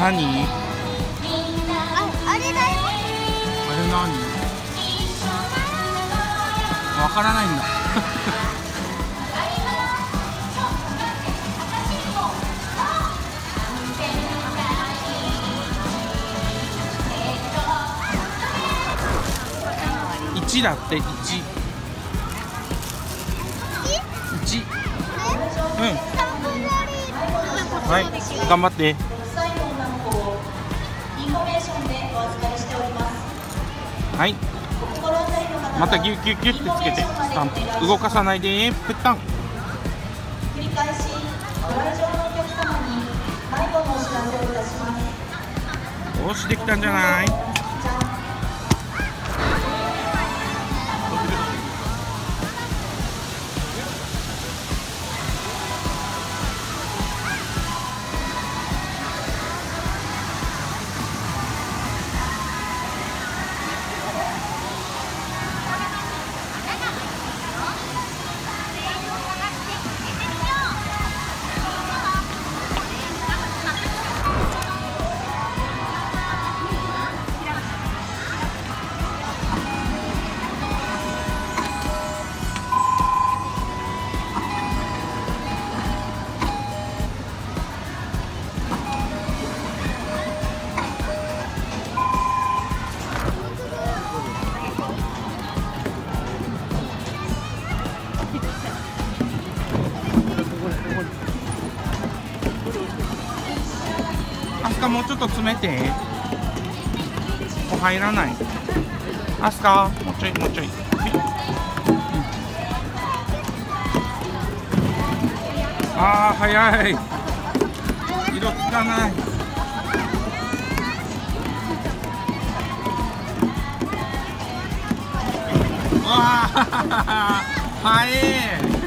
何？ あれだよ。 あれ何？わからないんだ。1だって1。1。うん。はい、頑張って。はい。またギュッギュッギュッってつけて、スタンプ動かさないで、ぺったん。 繰り返しご来場のお客様に迷子のお知らせをいたします。 よし、できたんじゃない？アスカ、もうちょっと詰めて。ここ入らない。アスカ、もうちょいもうちょい。ああ、早い。色つかない。わあ、早い。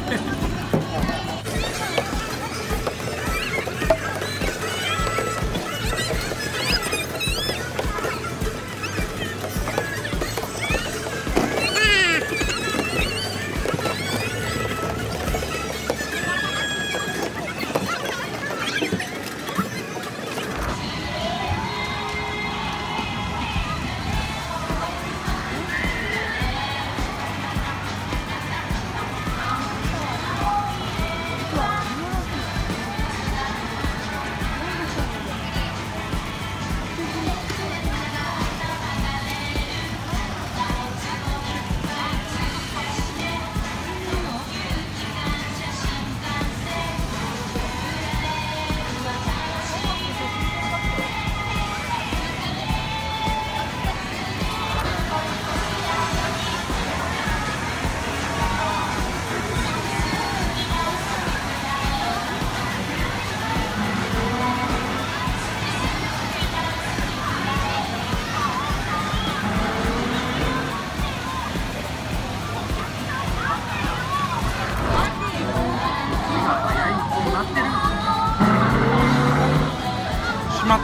しまった。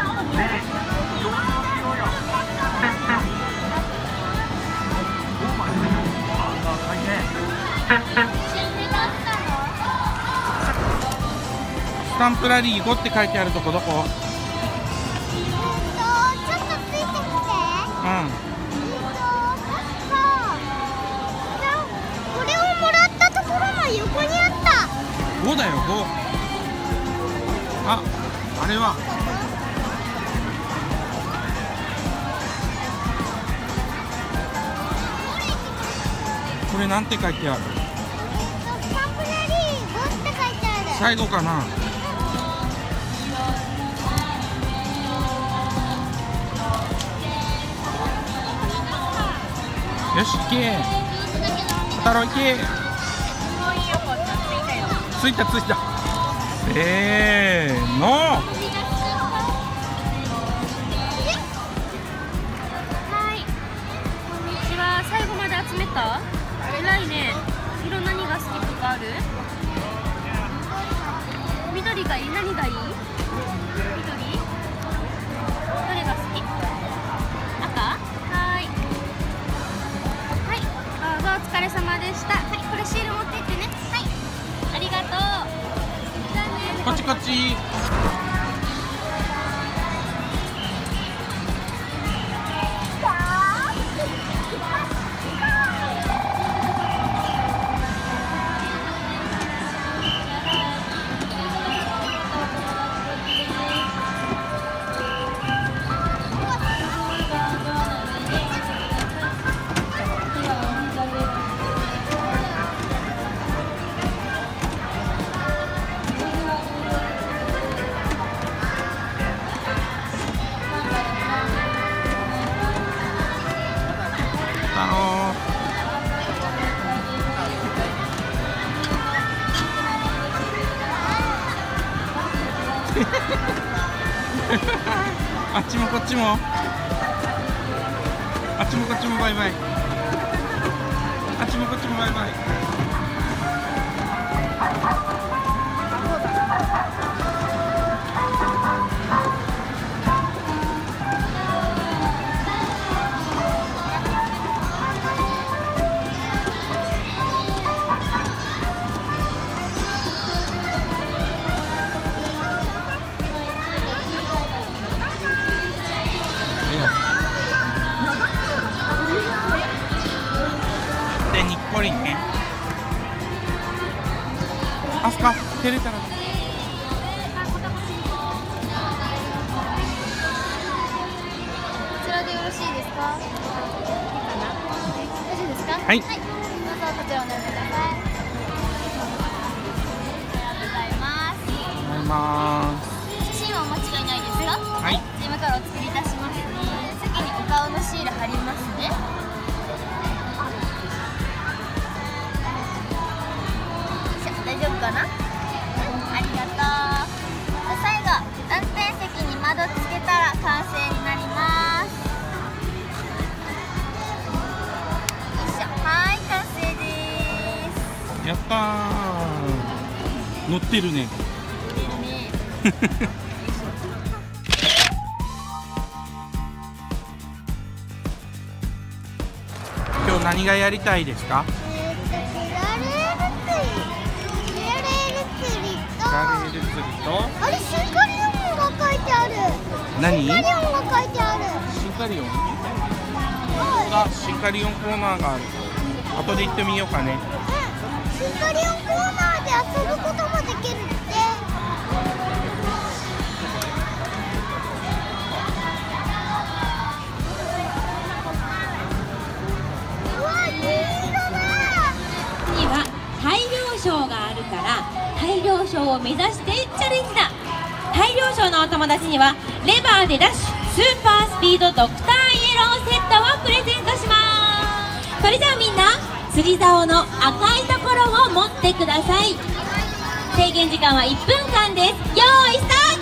スタンプラリー5って書いてあるとこどこ？ ちょっとついてきて。 うん。 これをもらったところの横にあった。 5だよ、5。あ、あれはこれなんて書いてある？ スタンプラリー5って書いてある。 最後かな。よし、行け。太郎行け。ついたついた。せーの。 はい、こんにちは。最後まで集めた？偉いね。色何が好きとかある？緑がいい？何がいい？緑？どれが好き？赤？はい。はい、どうぞお疲れ様でした。はい、これシール持ってってね。はい、ありがとう。じゃあね。 こっちこっち。 ちもあっちもこっちもバイバイ。あっちもこっちもバイバイ。で、にっこりね。あすか、照れたら。 こちらでよろしいですか？いいかな？よろしいですか？ はい。 どうぞこちらお願いください。ありがとうございます。 ございます。 写真はお間違いないですか？ はい。 今からお作りいたしますね。先にお顔のシール貼りますね。大丈夫かな？ありがとう。最後、運転席に窓つけたら完成になります。よいしょ、はい、完成です。 やったー。乗ってるね。 出るね。 今日何がやりたいですか？ プラレール釣りと、 プラレール釣りと、 あれシンカリオンが書いてある。 何？ シンカリオンが書いてある。 シンカリオン？シンカリオンコーナーがある。後で行ってみようかね。 シンカリオンコーナーで遊ぶこともできるって。うわ、いい色だ。 には大量賞があるから大量賞を目指してチャレンジだ。大量賞のお友達にはレバーでダッシュスーパースピードドクターイエローセットをプレゼントします。それじゃあみんな釣り竿の赤いところを持ってください。制限時間は1分間です。よーいスタート。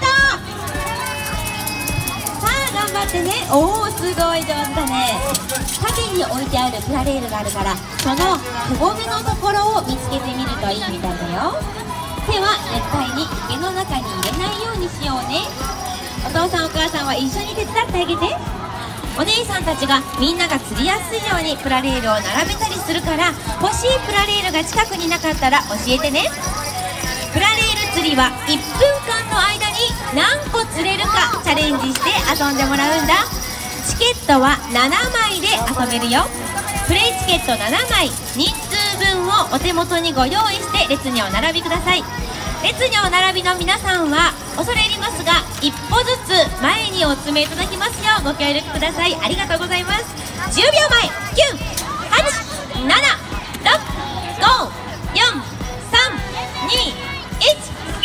さあ頑張ってね。おお、すごい上手だね。縦に置いてあるプラレールがあるから、そのくぼみのところを見つけてみるといいみたいだよ。手は絶対に池の中に入れないようにしようね。お父さんお母さんは一緒に手伝ってあげて。お姉さんたちがみんなが釣りやすいようにプラレールを並べたりするから、欲しいプラレールが近くになかったら教えてね。プラレール釣りは1分間の間に何個釣れるかチャレンジして遊んでもらうんだ。チケットは7枚で遊べるよ。プレイチケット7枚、人数分をお手元にご用意して列にお並びください。列にお並びの皆さんは恐れ入りますが一歩ずつ前にお詰めいただきますようご協力ください。ありがとうございます。10秒前、9、8、7、6、5、4、3、2、1。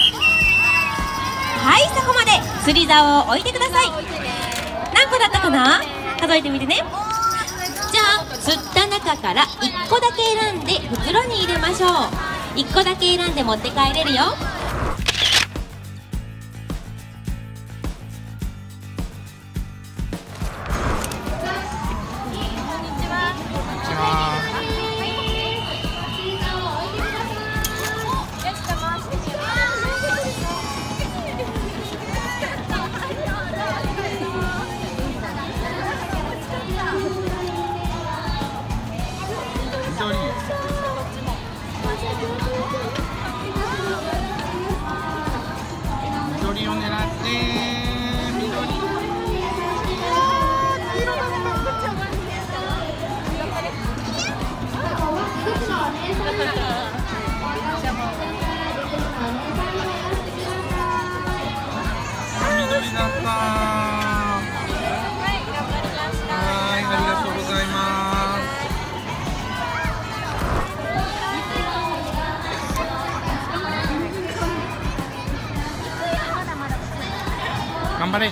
はい、そこまで釣り竿を置いてください。何個だったかな？数えてみてね。じゃあ釣った中から1個だけ選んで袋に入れましょう。1個だけ選んで持って帰れるよ。 緑を狙って緑だった。はい、頑張りました。はい、ありがとうございます。頑張れ。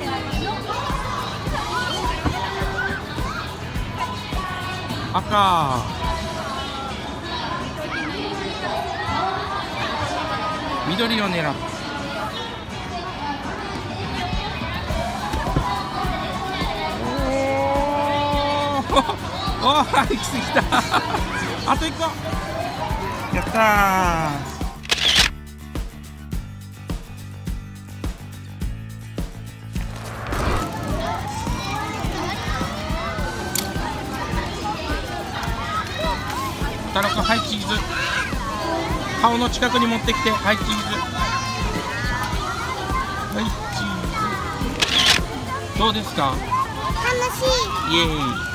赤。緑を狙う。 おー、行き過ぎた。あと1個。やったー。太郎くん、はい、チーズ。顔の近くに持ってきて、はい、チーズ。はい、チーズ。どうですか？ 楽しい。 イエーイ。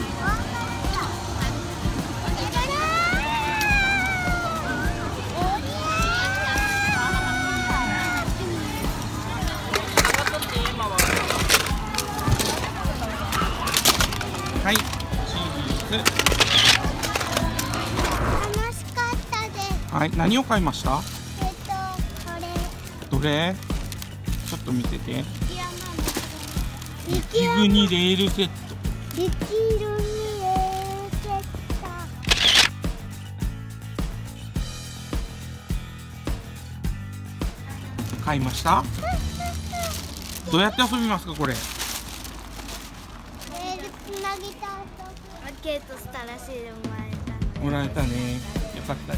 はい、チーズ。 楽しかったです。 はい、何を買いました？ これ。 どれ？ちょっと見てて。 雪雪国レールセット。 雪色にセット。 買いました？どうやって遊びますかこれ？ レールつなぎた後。 アーケートしたらしいでもらえたね。よかったね。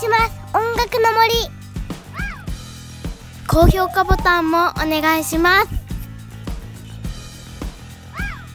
高評価ボタンもお願いします。